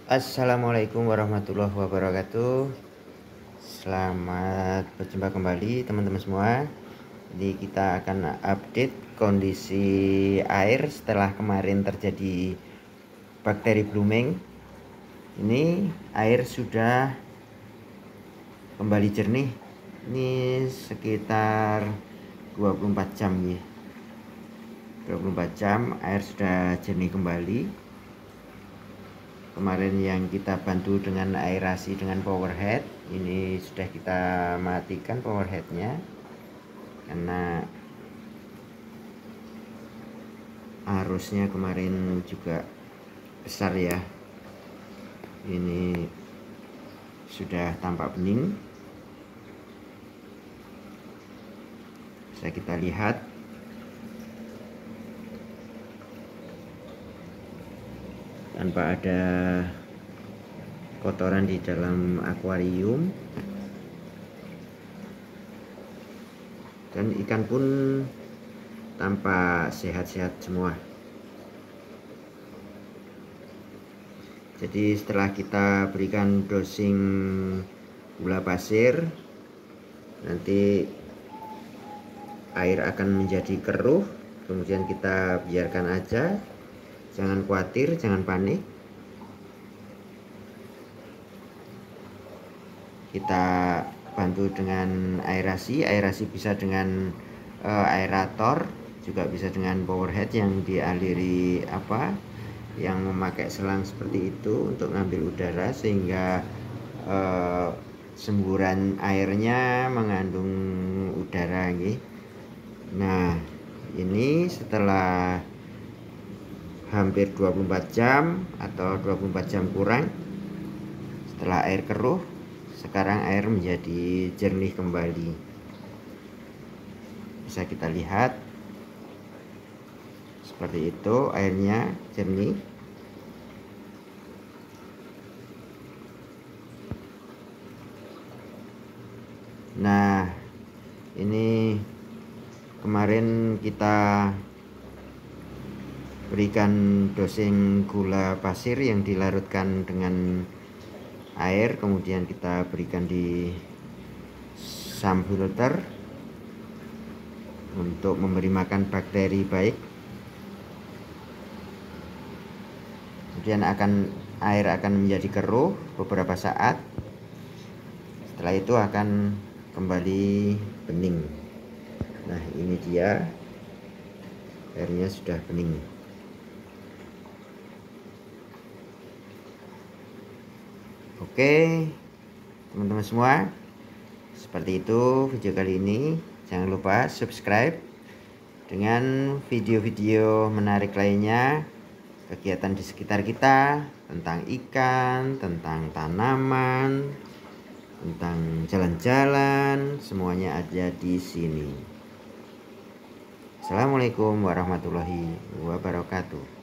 Assalamualaikum warahmatullahi wabarakatuh. Selamat berjumpa kembali teman-teman semua. Jadi kita akan update kondisi air setelah kemarin terjadi bakteri blooming. Ini air sudah kembali jernih. Ini sekitar 24 jam ya. 24 jam air sudah jernih kembali. Kemarin yang kita bantu dengan aerasi dengan power head, ini sudah kita matikan power headnya karena arusnya kemarin juga besar ya. Ini sudah tampak bening, bisa kita lihat. Tanpa ada kotoran di dalam akuarium, dan ikan pun tampak sehat-sehat semua. Jadi setelah kita berikan dosing gula pasir, nanti air akan menjadi keruh, kemudian kita biarkan aja. Jangan khawatir, jangan panik. Kita bantu dengan aerasi. Aerasi bisa dengan aerator, juga bisa dengan power head yang dialiri yang memakai selang seperti itu untuk ngambil udara, sehingga semburan airnya mengandung udara gitu. Nah, ini setelah hampir 24 jam atau 24 jam kurang setelah air keruh, sekarang air menjadi jernih kembali. Bisa kita lihat seperti itu, airnya jernih. Nah, ini kemarin kita berikan dosing gula pasir yang dilarutkan dengan air, kemudian kita berikan di sump filter untuk memberi makan bakteri baik. Kemudian air akan menjadi keruh beberapa saat. Setelah itu akan kembali bening. Nah, ini dia, airnya sudah bening. Oke teman-teman semua, seperti itu video kali ini. Jangan lupa subscribe dengan video-video menarik lainnya, kegiatan di sekitar kita, tentang ikan, tentang tanaman, tentang jalan-jalan, semuanya ada di sini. Assalamualaikum warahmatullahi wabarakatuh.